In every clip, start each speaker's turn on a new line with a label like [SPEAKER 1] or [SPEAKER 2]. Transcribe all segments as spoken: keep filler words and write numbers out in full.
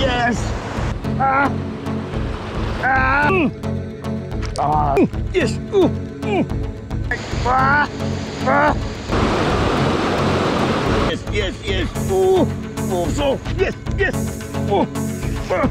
[SPEAKER 1] Yes. Ah. Ah. Ah. Yes. Uh. Mm. Ah. Ah. Yes, yes, yes. Oh. Oh, so. Yes, yes. Oh. Ah.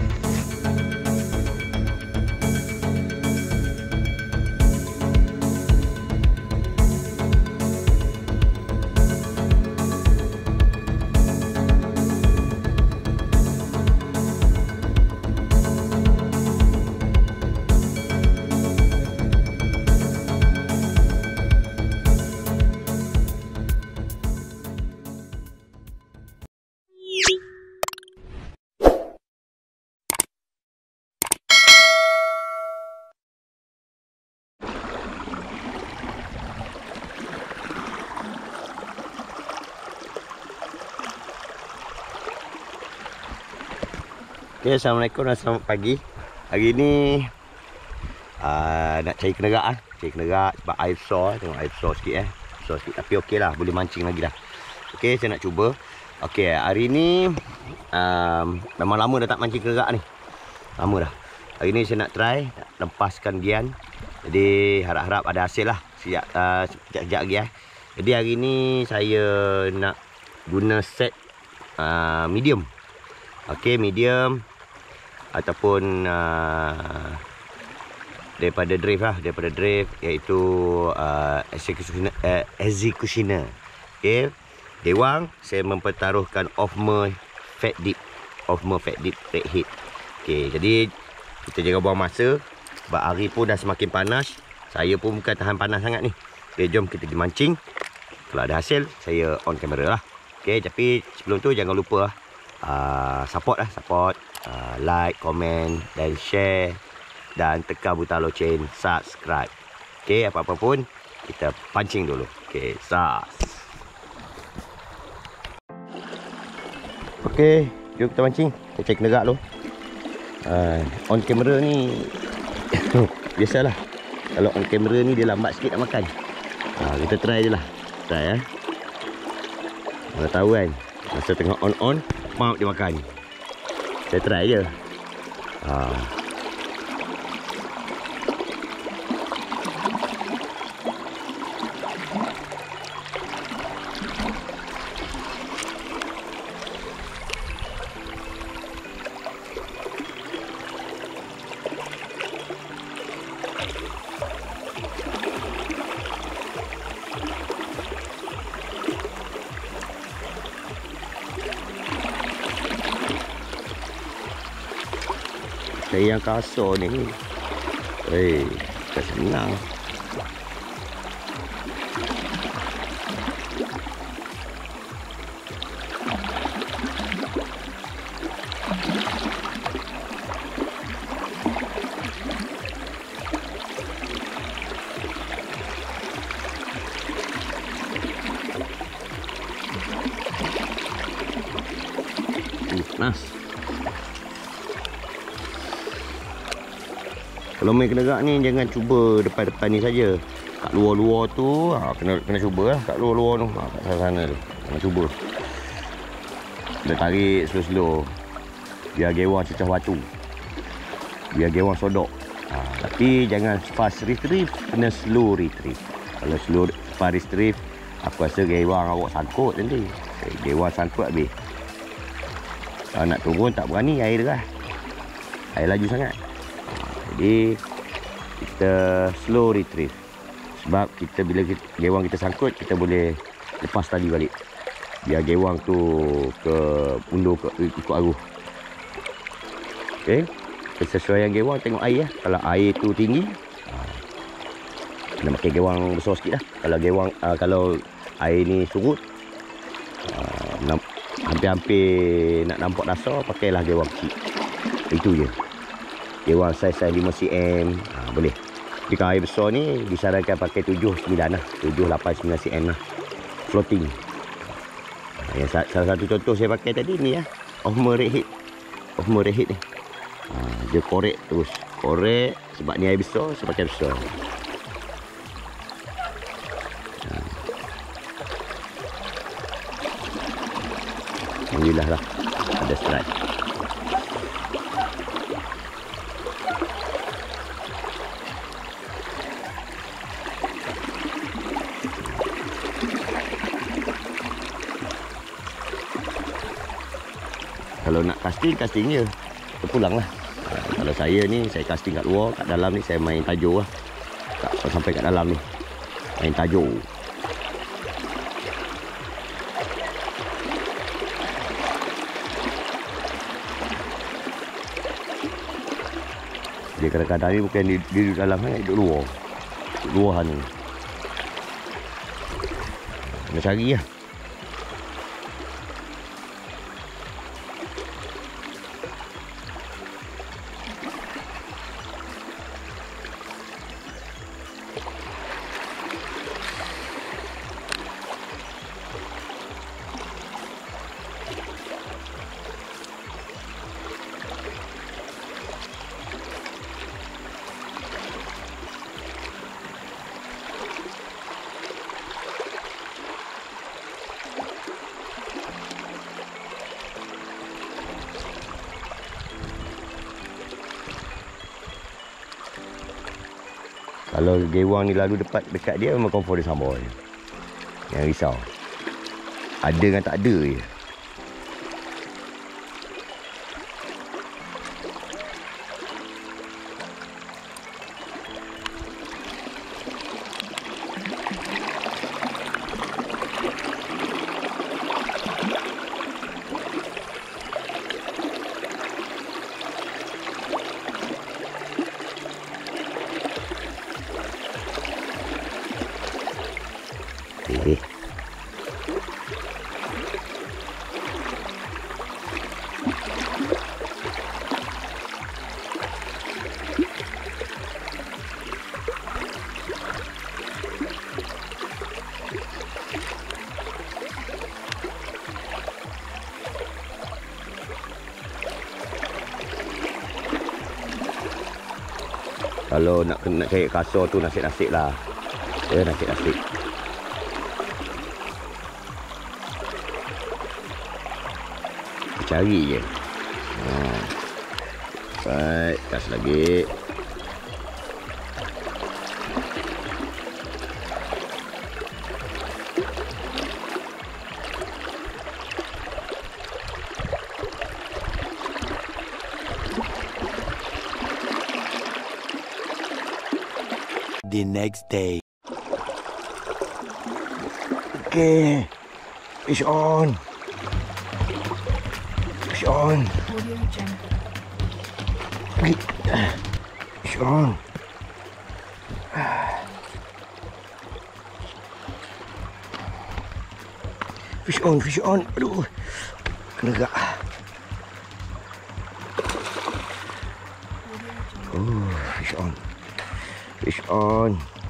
[SPEAKER 1] Okay, Assalamualaikum dan selamat pagi. Hari ni uh, nak cari kenerak ah, cari kenerak sebab air besar, tengok air besar sikit eh. Besar sikit tapi okey lah, boleh mancing lagi dah. Okey, saya nak cuba. Okey, hari ni um, memang lama dah tak mancing kenerak ni. Lama dah. Hari ni saya nak try nak lepaskan gian. Jadi harap-harap ada hasil lah sekejap uh, sekejap lagi eh. Jadi hari ni saya nak guna set uh, medium. Okey, medium ataupun uh, daripada drift lah, daripada drift iaitu uh, executioner, uh, executioner. Okey, dewang saya mempertaruhkan Offmer Fat Dip, Offmer Fat Dip Red Head. Okey, jadi kita jangan buang masa sebab hari pun dah semakin panas. Saya pun bukan tahan panas sangat ni. Okey, jom kita pergi mancing. Kalau ada hasil, saya on kamera lah. Okey, tapi sebelum tu jangan lupa uh, support lah, support. Uh, like, komen dan share dan tekan butang loceng subscribe. Okey, apa-apa pun kita pancing dulu. Okey, sas. Okey, jom kita mancing. Kita cek nerak dulu. Uh, on kamera ni biasalah. Kalau on kamera ni dia lambat sikit nak makan. Uh, kita try je lah. Try eh. Mana tahu kan, masa tengah on-on, mau dia makan. Saya try je. Ha. Saya yang kasar ni. Eh, tak senang. Panas. Kalau main kenerak ni jangan cuba depan-depan ni saja. Kat luar-luar tu ha, kena kena cuba lah. Kat luar-luar tu, ha, kat sana-sana tu. Jangan cuba. Kena tarik slow-slow. Biar gewang cecah batu. Biar gewang sodok. Ha, tapi jangan fast retrieve, kena slow retrieve. Kalau slow fast retrieve, aku rasa gewang awak sangkut nanti. Gewang sangkut habis. Kalau nak turun tak berani, air derah. Air laju sangat. Jadi kita slow retrieve. Sebab kita bila kita, gewang kita sangkut, kita boleh lepas tali balik. Biar gewang tu ke undur ke ikut arus. Okey. Kesesuaian gewang tengok air lah. Kalau air tu tinggi, kena pakai gewang besar sikit lah. Kalau gewang uh, kalau air ni surut, uh, hampir-hampir nak nampak dasar, pakailah gewang kecil. Itu je. Gewang saiz-saiz lima sentimeter ha, boleh. Tapi kalau air besar ni disarankan pakai tujuh sembilan lah. tujuh, lapan, sembilan sentimeter lah. Floating. Ha, yang salah satu contoh saya pakai tadi ni lah. Offmer Red Head. Offmer Red Head ni. Ha, dia korek terus. Korek sebab ni air besar, saya pakai besar. Ha. Alhamdulillah lah. Ada strike. Kalau nak casting, casting je. Kita pulang lah. Ha, kalau saya ni, saya casting kat luar. Kat dalam ni saya main tajuk lah. Tak sampai kat dalam ni. Main tajuk. Dia kadang-kadang ni bukan di, di dalam ni, duduk luar. Duduk luar ni. Nak cari lah. Kalau gewang ni lalu dekat dekat dia memang confirm dia sama je. Jangan risau. Ada dengan tak ada je. Okay. Kalau nak nak cari kasar tu nasib-nasib lah. Ya, nasib-nasib. Cari je. Ha. Baik, kas lagi.
[SPEAKER 2] The next day.
[SPEAKER 1] Okay. Fish on. Fish on. Fish on. Fish on, fish on. Aduh. Kena gak. Oh, fish on. Fish on.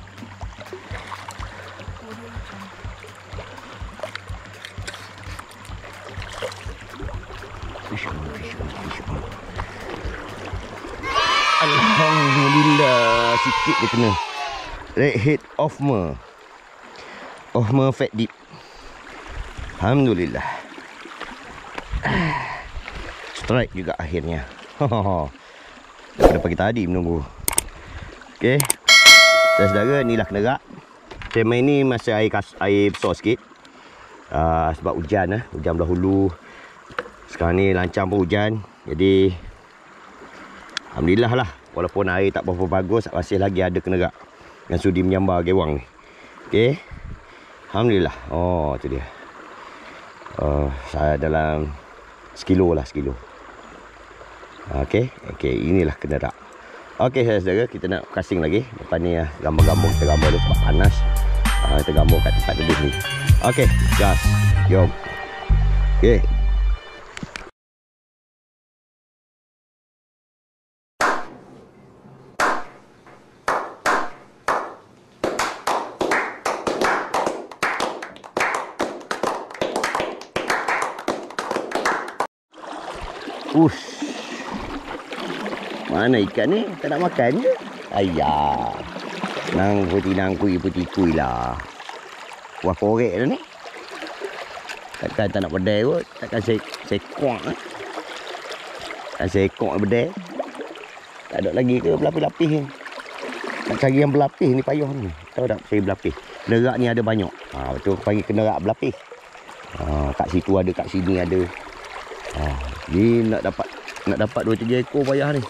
[SPEAKER 1] Fish on, fish on, fish on. Alhamdulillah, sikit dia kena. Redhead Offmer. Offmer fat dip. Alhamdulillah. Strike juga akhirnya. Daripada pagi tadi menunggu. Okey. Saudara, inilah kenerak. Saya main ni masa air kas, air besar sikit. Uh, sebab hujan lah. Hujan belah hulu. Sekarang ni lancang pun hujan. Jadi alhamdulillah lah. Walaupun air tak berapa bagus, masih lagi ada kenerak yang sudi menyambar gewang ni. Okey. Alhamdulillah. Oh, tu dia. Uh, saya dalam sekilo lah, sekilo. Okey. Okey, inilah kenerak. Okey saudara, kita nak casting lagi. Lepas ni uh, gambar-gambar kita gambar dulu sebab panas. Uh, kita gambar kat tempat teduh ni. Okey, gas. Jom. Okey. Ush. Mana ikan ni? Tak nak makan je. Ayah. Nang putih nang kui putih kui lah. Wah korek dah ni. Takkan tak nak pedai kot. Takkan saya saya kuak lah. Takkan saya kuak pedai. Tak ada lagi ke berlapis-lapis ni. Nak cari yang berlapis ni payah ni. Tahu tak saya berlapis. Kenerak ni ada banyak. Ha, betul panggil kenerak berlapis. Ha, kat situ ada, kat sini ada. Oh, ni nak dapat nak dapat dua tiga ekor payah ni.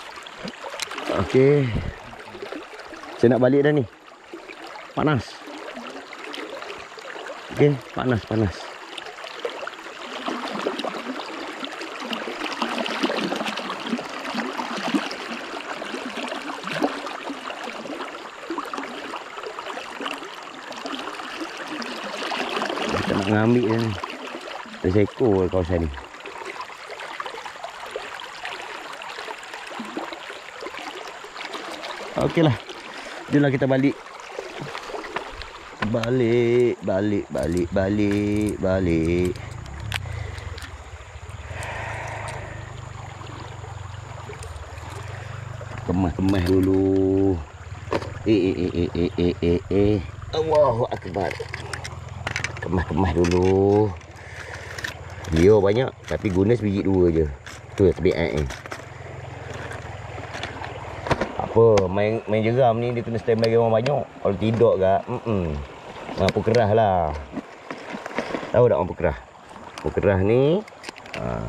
[SPEAKER 1] Okey. Saya nak balik dah ni. Panas. Okey, panas panas. Kita nak ngambil dia ni. Ada seekor kawasan ni. Okeylah. Jomlah kita balik. Balik, balik, balik, balik, balik. Kemas-kemas dulu. Eh, eh, eh, eh, eh, eh, eh, eh. Allahu Akbar. Kemas-kemas dulu. Dia banyak, tapi guna sebiji dua je. Tu tabiat ni. Apa, main main jeram ni dia kena standby orang banyak. Kalau tidak ke, mm-mm. Mampu kerah lah. Tahu tak mampu kerah? Mampu kerah ni ha.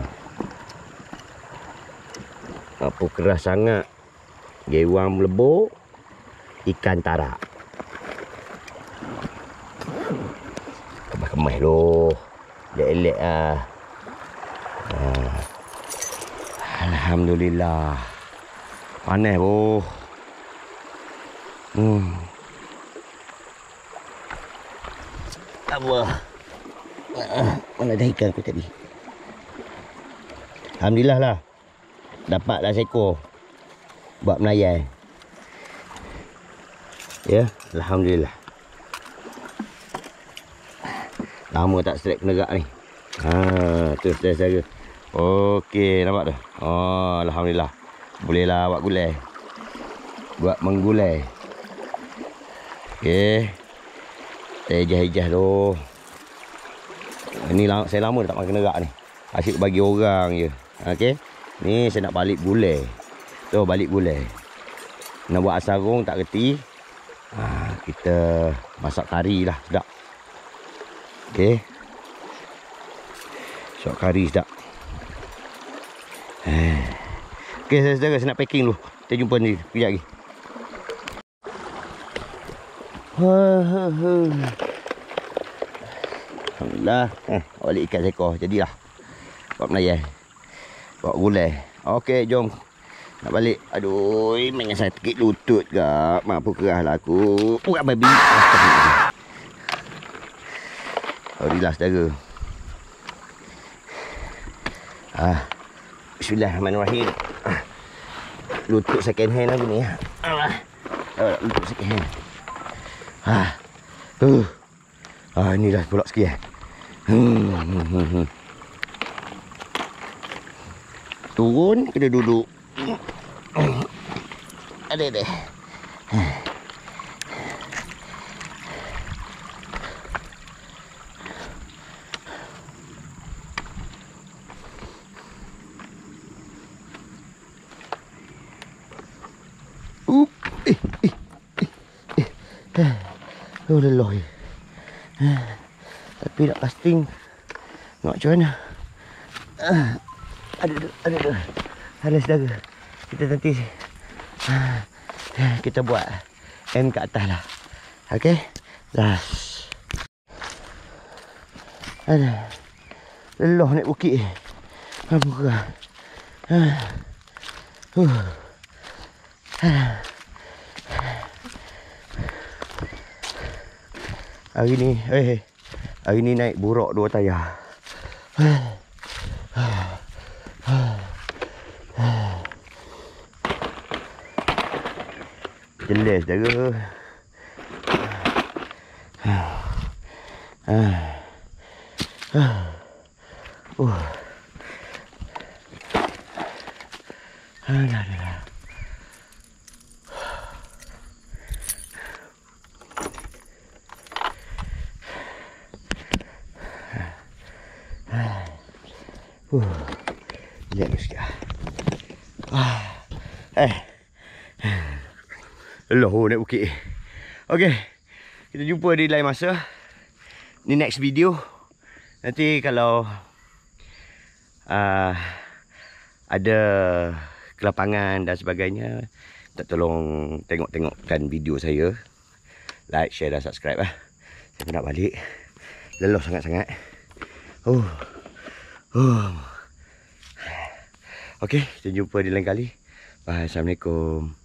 [SPEAKER 1] Mampu kerah sangat. Gewang melebur, ikan tarak. Kemas-kemas loh. Elek-elek lah. Ha. Alhamdulillah. Panas boh. Hmm. Apa? Uh, mana dah ikan aku tadi? Alhamdulillah lah. Dapatlah seekor. Buat melayai. Ya, alhamdulillah. Lama tak strike penegak ni. Ha, tu saya. Okey, nampak tu. Oh, alhamdulillah. Bolehlah buat gulai. Buat menggulai. Okey. Saya ijah-ijah tu. Ni saya lama tak makan nerak ni. Asyik bagi orang je. Okey. Ni saya nak balik gulai. Tu balik gulai. Nak buat asarung tak reti. Ha, kita masak kari lah, sedap. Okey. Masak kari sedap. Eh. Okey, saudara, saya nak packing dulu. Kita jumpa ni kejap lagi. Alhamdulillah. Eh, balik ikan seekor. Jadilah. Buat melayai. Buat gulai. Okey, jom. Nak balik. Aduh, main sakit lutut kak. Mampu kerah lah aku. Buat babi. Alhamdulillah, saudara. Ah. Bismillahirrahmanirrahim. Ah. Lutut second hand lagi ni. Ah. Ah, lutut second hand. Ah. Uh. Ah, ni dah pulak sikit eh. Hmm. Hmm. Hmm. Turun kena duduk. Ada deh. Up. Eh, eh, eh, eh. Oh, lelah. Tapi nak casting. Nak macam mana? Ada ada ada. Halis saudara. Kita nanti kita buat M kat atas lah. Okey. Last. Ada. Lelah naik bukit. Apa kerah. Huh. Hari ni, eh, hari ni naik buruk dua tayar. Jelas saudara. Uh. Alah, alah. Uh. Lihat sikit. Ah. Eh. Lelah oh, naik bukit. Okey. Kita jumpa di lain masa. Ni next video. Nanti kalau uh, ada kelapangan dan sebagainya, tak tolong tengok-tengokkan video saya. Like, share dan subscribe lah. Saya nak balik. Lelah sangat-sangat. Oh. Oh. Okey, kita jumpa di lain kali. Bye. Assalamualaikum.